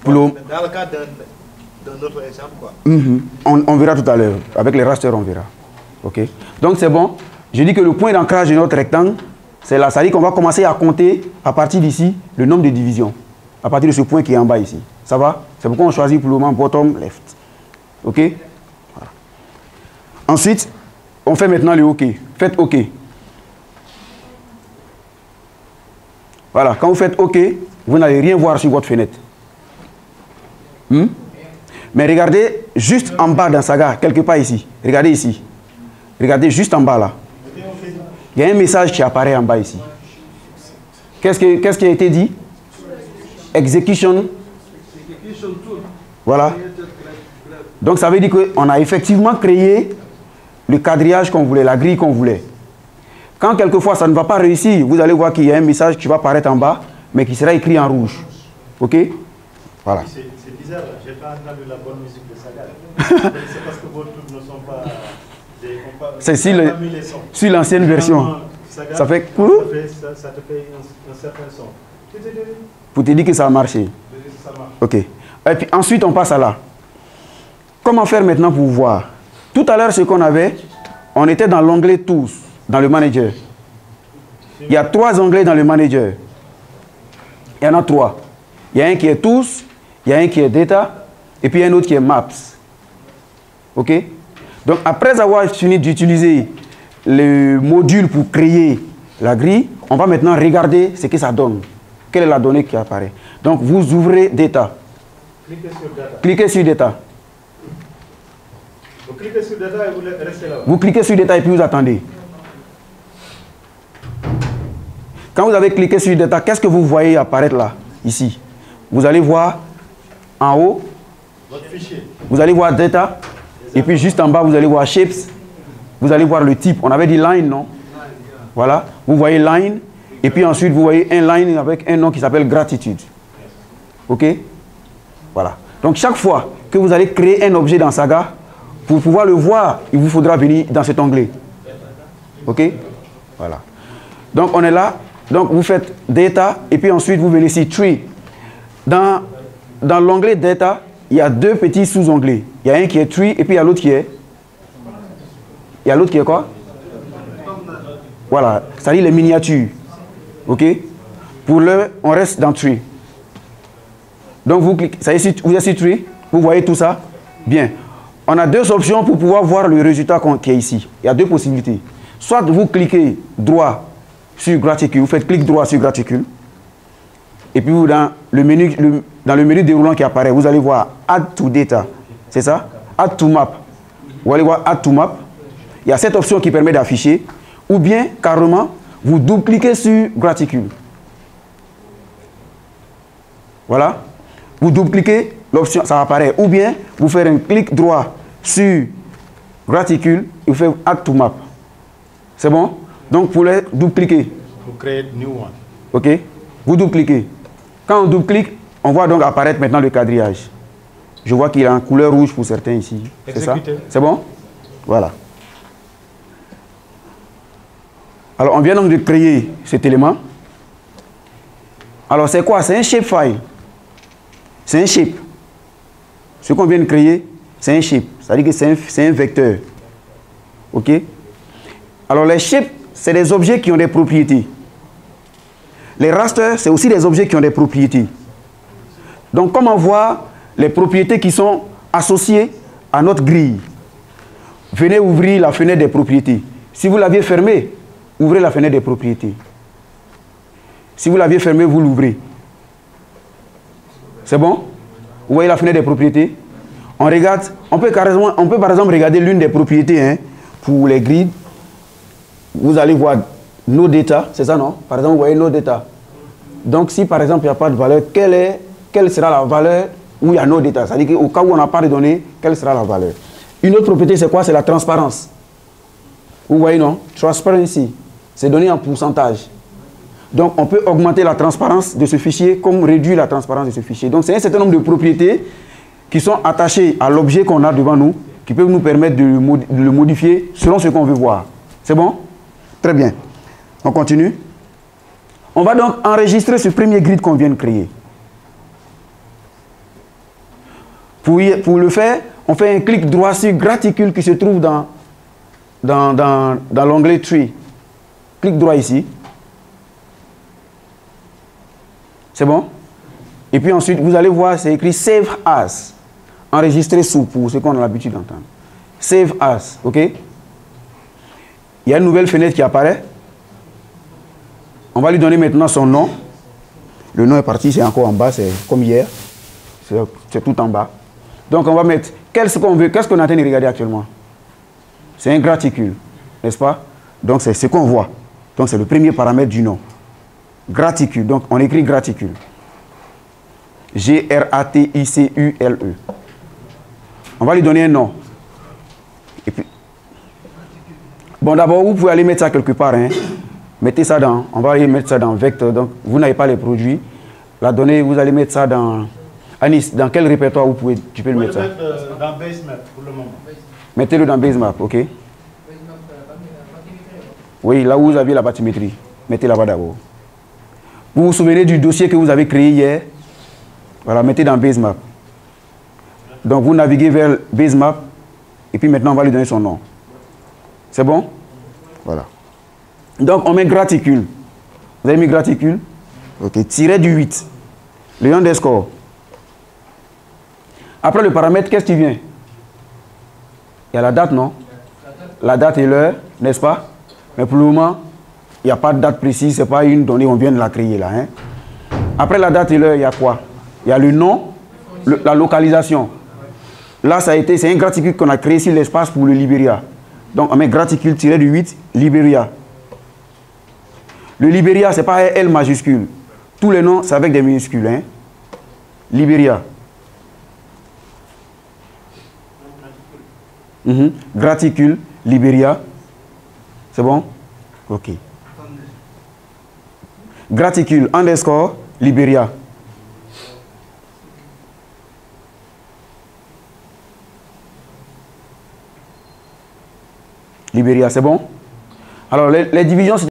Dans le cas d'un autre exemple, quoi. On verra tout à l'heure. Avec les rasters, on verra. OK. Donc, c'est bon. Je dis que le point d'ancrage de notre rectangle, c'est là. Ça dit qu'on va commencer à compter, à partir d'ici, le nombre de divisions. À partir de ce point qui est en bas ici. Ça va? C'est pourquoi on choisit pour le moment bottom left. OK? Voilà. Ensuite, on fait maintenant le OK. Faites OK. Voilà. Quand vous faites OK, vous n'allez rien voir sur votre fenêtre. Mais regardez juste en bas dans Saga, quelque part ici. Regardez ici. Regardez juste en bas là. Il y a un message qui apparaît en bas ici. Qu'est-ce qui a été dit? Execution. Voilà. Donc ça veut dire qu'on a effectivement créé le quadrillage qu'on voulait, la grille qu'on voulait. Quand quelquefois ça ne va pas réussir, vous allez voir qu'il y a un message qui va apparaître en bas, mais qui sera écrit en rouge. OK? Voilà. C'est bizarre, je n'ai pas entendu la bonne musique de Saga. C'est parce que vos trucs ne sont pas... C'est sur l'ancienne version. Saga, ça fait ça te fait un certain son. Pour te dire que ça a marché. Ça marche. OK. Et puis ensuite, on passe à là. Comment faire maintenant pour voir? Tout à l'heure, ce qu'on avait, on était dans l'onglet Tous, dans le manager. Il y a 3 onglets dans le manager. Il y en a 3. Il y a un qui est Tous, il y a un qui est Data, et puis il y a un autre qui est Maps. OK? Donc, après avoir fini d'utiliser le module pour créer la grille, on va maintenant regarder ce que ça donne. Quelle est la donnée qui apparaît? Donc, vous ouvrez Data. Cliquez sur Data. Vous cliquez sur Data et vous restez là. Vous cliquez sur Data et puis vous attendez. Quand vous avez cliqué sur Data, qu'est-ce que vous voyez apparaître là, ici? Vous allez voir en haut, votre fichier. Vous allez voir Data, et puis juste en bas, vous allez voir Shapes. Vous allez voir le type. On avait dit Line, non? Voilà. Vous voyez Line, et puis ensuite, vous voyez un line avec un nom qui s'appelle Gratitude. OK? Voilà. Donc, chaque fois que vous allez créer un objet dans Saga, pour pouvoir le voir, il vous faudra venir dans cet onglet. OK? Voilà. Donc, on est là. Donc, vous faites Data, et puis ensuite, vous venez ici Tree. Dans l'onglet Data, il y a 2 petits sous-onglets. Il y a un qui est Tree, et puis il y a l'autre qui est... Il y a l'autre qui est quoi? Voilà. C'est-à-dire les miniatures. OK? Pour le, on reste dans Tree. Donc, vous cliquez. Ça y est, vous êtes sur Tree. Vous voyez tout ça? Bien. On a 2 options pour pouvoir voir le résultat qui est ici. Il y a 2 possibilités. Soit vous cliquez droit sur Graticule. Vous faites clic droit sur Graticule. Et puis, dans le menu déroulant qui apparaît, vous allez voir Add to Data. C'est ça? Add to Map. Vous allez voir Add to Map. Il y a cette option qui permet d'afficher. Ou bien, carrément, vous double-cliquez sur Graticule. Voilà. Vous double-cliquez, l'option, ça apparaît. Ou bien, vous faites un clic droit sur Graticule et vous faites Add to Map. C'est bon? Donc, pour les double-cliquer. Vous créez New One. OK? Vous double-cliquez. Quand on double-clique, on voit donc apparaître maintenant le quadrillage. Je vois qu'il est en couleur rouge pour certains ici. C'est ça? C'est bon? Voilà. Alors, on vient donc de créer cet élément. Alors, c'est quoi? C'est un shapefile. C'est un shape. Ce qu'on vient de créer, c'est un shape. C'est-à-dire que c'est un vecteur. OK? Alors, les shapes, c'est des objets qui ont des propriétés. Les rasters, c'est aussi des objets qui ont des propriétés. Donc, comment voir les propriétés qui sont associées à notre grille? Venez ouvrir la fenêtre des propriétés. Si vous l'aviez fermée, ouvrez la fenêtre des propriétés. Si vous l'aviez fermée, vous l'ouvrez. C'est bon? Vous voyez la fenêtre des propriétés? On regarde, on peut par exemple regarder l'une des propriétés pour les grilles. Vous allez voir No Data, c'est ça, non? Par exemple, vous voyez No Data. Donc, si par exemple, il n'y a pas de valeur, quelle sera la valeur où il y a No Data? C'est-à-dire qu'au cas où on n'a pas de données, quelle sera la valeur? Une autre propriété, c'est quoi? C'est la transparence. Vous voyez, non? Transparency. C'est donné en pourcentage. Donc, on peut augmenter la transparence de ce fichier comme réduire la transparence de ce fichier. Donc, c'est un certain nombre de propriétés qui sont attachées à l'objet qu'on a devant nous, qui peuvent nous permettre de le modifier selon ce qu'on veut voir. C'est bon? Très bien. On continue. On va donc enregistrer ce premier grid qu'on vient de créer. Pour le faire, on fait un clic droit sur Graticule qui se trouve dans l'onglet Tree. Clic droit ici. C'est bon? Et puis ensuite, vous allez voir, c'est écrit Save As. Enregistrer sous pour ce qu'on a l'habitude d'entendre. Save As, ok? Il y a une nouvelle fenêtre qui apparaît. On va lui donner maintenant son nom. Le nom est parti, c'est encore en bas, c'est comme hier. C'est tout en bas. Donc on va mettre, qu'est-ce qu'on veut, qu'est-ce qu'on est en train de regarder actuellement? C'est un graticule, n'est-ce pas? Donc c'est ce qu'on voit. Donc c'est le premier paramètre du nom. Graticule, donc on écrit graticule. G-R-A-T-I-C-U-L-E. On va lui donner un nom. Et puis, bon, d'abord, vous pouvez aller mettre ça quelque part. Hein. Mettez ça dans, on va aller mettre ça dans Vector. Donc, vous n'avez pas les produits. La donnée, vous allez mettre ça dans... Anis, dans quel répertoire tu peux le mettre ça? Dans Basemap pour le moment. Mettez-le dans Basemap, ok? Oui, là où vous avez la bathymétrie. Mettez là-bas d'abord. Vous vous souvenez du dossier que vous avez créé hier? Voilà, mettez dans Basemap. Donc, vous naviguez vers Basemap. Et puis maintenant, on va lui donner son nom. C'est bon? Voilà. Donc, on met graticule. Vous avez mis graticule? Ok, tiré du 8. Le underscore. Après le paramètre, qu'est-ce qui vient? Il y a la date, non? La date et l'heure, n'est-ce pas? Mais pour le moment, il n'y a pas de date précise. Ce n'est pas une donnée, on vient de la créer là. Hein? Après la date et l'heure, il y a quoi? Il y a le nom, la localisation. Là, c'est un graticule qu'on a créé sur l'espace pour le Libéria. Donc, on met graticule tiré du 8, Libéria. Le Libéria, ce n'est pas un L majuscule. Tous les noms, c'est avec des minuscules. Hein? Libéria. Graticule, Libéria. C'est bon? Ok. Graticule, underscore, Libéria. Libéria, c'est bon? Alors, les divisions...